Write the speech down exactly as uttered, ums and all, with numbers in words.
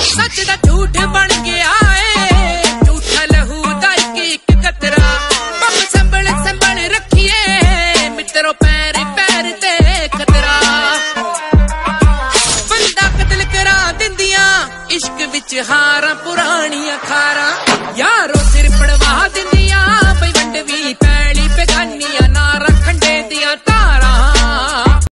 सच दा झूठ बन गया है, झूठा लहू दा एक कतरा। पप संभल संभल रखिए मित्रों, पैर पैर ते खतरा। बंदा कतल करा दिंदियां इश्क विच हारां पुरानियां खारां।